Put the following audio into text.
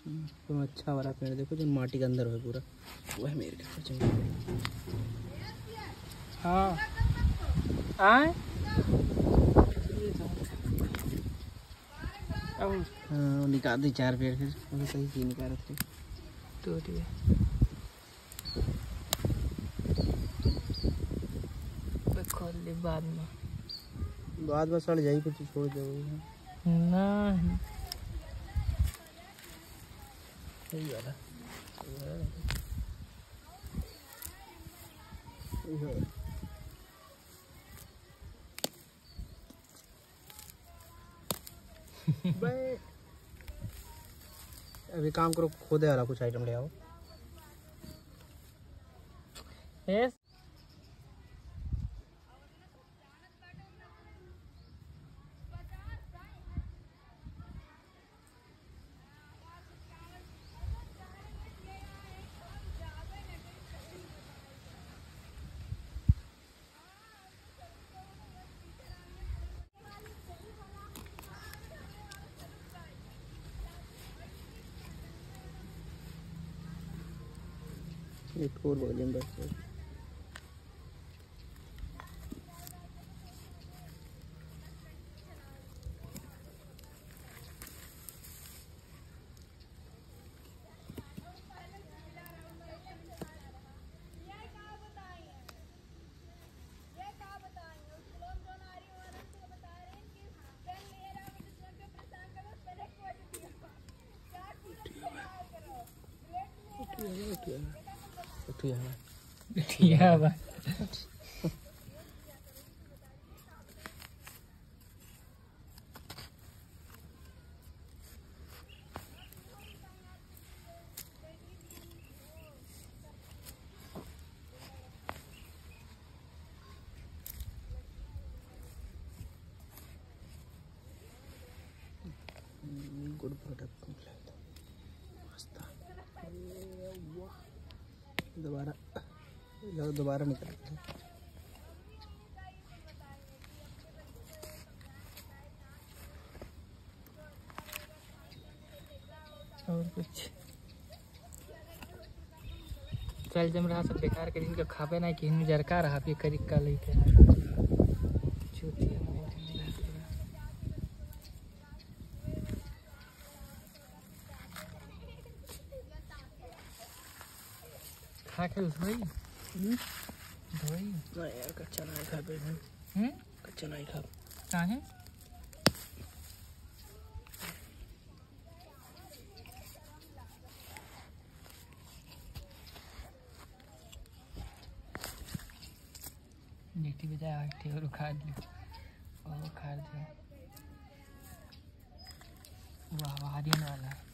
तो अच्छा वाला पेड़ देखो जो माटी के अंदर है पूरा, वो है मेरे के। हाँ आए हाँ निकाल दी 4 पेड़, फिर सही चीज निकाल थे तो खोल दे बाद में सड़ जाएगी, फिर छोड़ दो ना। सही वाला अभी काम करो, खोदे वाला कुछ आइटम ले आओ। यस एक और वॉल्यूम बस गुड प्रोडक्ट दोबारा निकल और कुछ चल जम रहा सब बेकार के दिन के खाबे ना कि जरका रहा पे करीब का लेके खा के धोई ना यार, कच्चा नहीं खा पे कच्चा नहीं खा काहे नीति बजा आटे और खा लियो और खा लियो। वाह वाह हरियाणा वाला